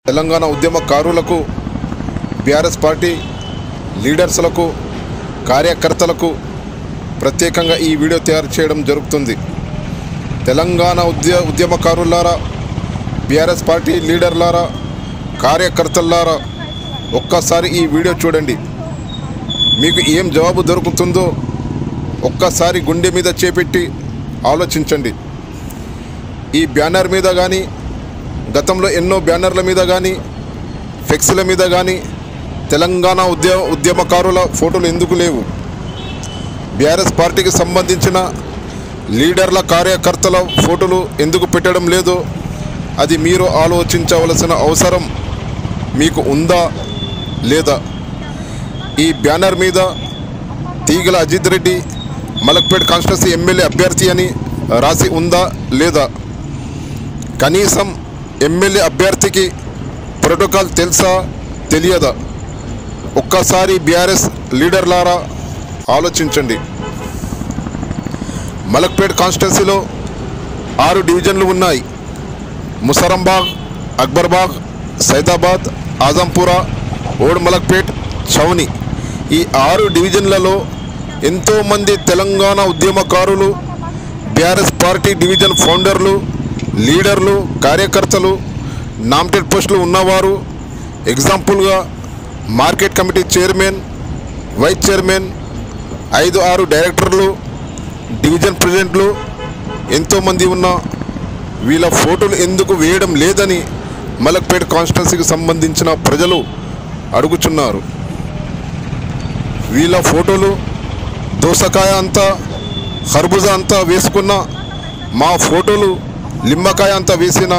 తెలంగాణ ఉద్యమకారులకు BRS party లీడర్స్లకు కార్యకర్తలకు ప్రత్యేకంగా ఈ వీడియో తయారు చేయడం జరుగుతుంది. తెలంగాణ ఉద్యమకారులారా, బీఆర్ఎస్ పార్టీ లీడర్లారా, కార్యకర్తలారా, ఒక్కసారి ఈ వీడియో చూడండి. మీకు ఏం జవాబు దొరుకుతుందో ఒక్కసారి గుండె మీద చేపెట్టి ఆలోచించండి. ఈ బ్యానర్ మీద కానీ, గతంలో ఎన్నో బ్యానర్ల మీద కానీ, ఫ్లెక్సీల మీద కానీ తెలంగాణ ఉద్యమకారుల ఫోటోలు ఎందుకు లేవు? బీఆర్ఎస్ పార్టీకి సంబంధించిన లీడర్ల కార్యకర్తల ఫోటోలు ఎందుకు పెట్టడం లేదో అది మీరు ఆలోచించవలసిన అవసరం మీకు ఉందా లేదా? ఈ బ్యానర్ మీద తీగల అజిత్ రెడ్డి మలక్పేట్ కాన్స్టిట్యున్సీ ఎమ్మెల్యే అభ్యర్థి అని రాసి ఉందా లేదా? కనీసం ఎమ్మెల్యే అభ్యర్థికి ప్రోటోకాల్ తెలుసా తెలియదా? ఒక్కసారి బీఆర్ఎస్ లీడర్లారా ఆలోచించండి. మలక్పేట్ కాన్స్టిట్యున్సీలో 6 డివిజన్లు ఉన్నాయి. ముసరంబాగ్, అక్బర్బాగ్, సైదాబాద్, ఆజంపురా, ఓడ్ మలక్పేట్, చౌని. ఈ 6 డివిజన్లలో ఎంతోమంది తెలంగాణ ఉద్యమకారులు, బీఆర్ఎస్ పార్టీ డివిజన్ ఫౌండర్లు, లీడర్లు, కార్యకర్తలు, నామినేటెడ్ పోస్టులు ఉన్నవారు, ఎగ్జాంపుల్గా market committee chairman, vice chairman, 5-6 డైరెక్టర్లు, డివిజన్ ప్రెసిడెంట్లు ఎంతోమంది ఉన్న వీళ్ళ ఫోటోలు ఎందుకు వేయడం లేదని మలక్పేట్ కాన్స్టిట్యున్సీకి సంబంధించిన ప్రజలు అడుగుచున్నారు. వీళ్ళ ఫోటోలు దోసకాయ అంతా, ఖర్బూజా అంతా వేసుకున్న, మా ఫోటోలు లిమ్మకాయ అంతా వేసిన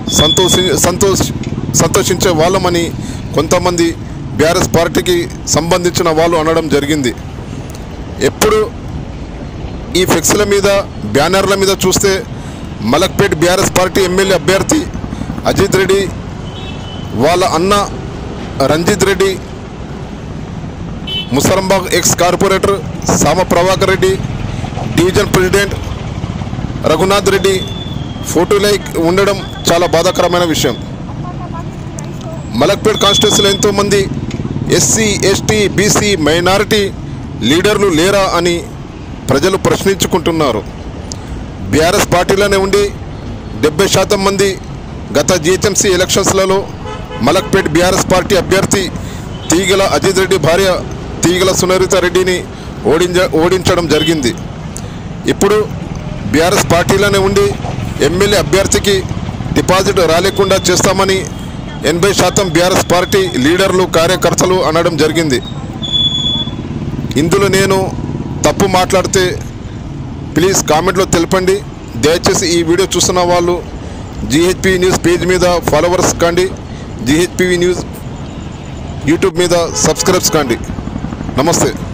సంతోషించే వాళ్ళమని కొంతమంది బీఆర్ఎస్ పార్టీకి సంబంధించిన వాళ్ళు అనడం జరిగింది. ఎప్పుడు ఈ ఫ్లెక్సీల మీద, బ్యానర్ల మీద చూస్తే మలక్పేట్ బీఆర్ఎస్ పార్టీ ఎమ్మెల్యే అభ్యర్థి అజిత్ రెడ్డి, వాళ్ళ అన్న Ranjith Reddy, Musarambagh ex corporator Sama Prabhakar Reddy, division president Raghunath Reddy ఫోటోలై ఉండడం చాలా బాధాకరమైన విషయం. మలక్పేట్ కాన్స్టిట్యున్సీలో ఎంతోమంది ఎస్సీ, ఎస్టీ, బీసీ, మైనారిటీ లీడర్లు లేరా అని ప్రజలు ప్రశ్నించుకుంటున్నారు. బీఆర్ఎస్ పార్టీలోనే ఉండి 70% మంది గత జిహెచ్ఎంసీ ఎలక్షన్స్లలో మలక్పేట్ బీఆర్ఎస్ పార్టీ అభ్యర్థి తీగల అజిత్ రెడ్డి భార్య తీగల సునరిత రెడ్డిని ఓడించడం జరిగింది. ఇప్పుడు బీఆర్ఎస్ పార్టీలోనే ఉండి ఎమ్మెల్యే అభ్యర్థికి డిపాజిట్ రాలేకుండా చేస్తామని 80% బీఆర్ఎస్ పార్టీ లీడర్లు, కార్యకర్తలు అనడం జరిగింది. ఇందులో నేను తప్పు మాట్లాడితే ప్లీజ్ కామెంట్లో తెలపండి. దయచేసి ఈ వీడియో చూస్తున్న వాళ్ళు GHP న్యూస్ పేజ్ మీద ఫాలోవర్స్ కాండి, GHP న్యూస్ యూట్యూబ్ మీద సబ్స్క్రైబ్స్ కాండి. నమస్తే.